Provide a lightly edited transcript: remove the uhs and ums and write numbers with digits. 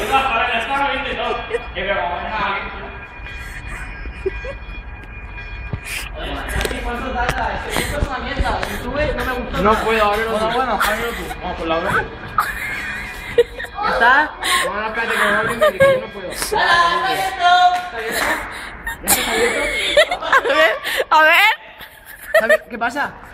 para que estaba viendo y todo. Que me va a dejar aquí. ¿Cuánto tarda? Esto es una mierda. YouTube no me gustó. No puedo, ábrelo tú. Bueno, Ábrelo tú. Vamos, por la hora. ¿Está? No, espérate que me abren que yo no puedo. ¿Ya está abierto? A ver. ¿Qué pasa?